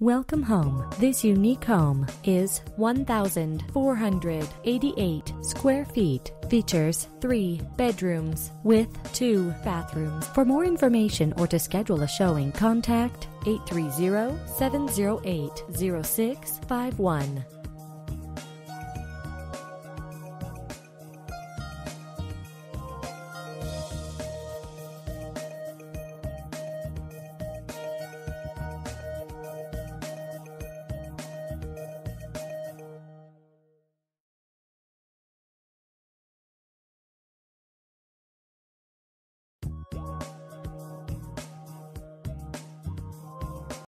Welcome home. This unique home is 1,488 square feet. Features 3 bedrooms with 2 bathrooms. For more information or to schedule a showing, contact 830-708-0651.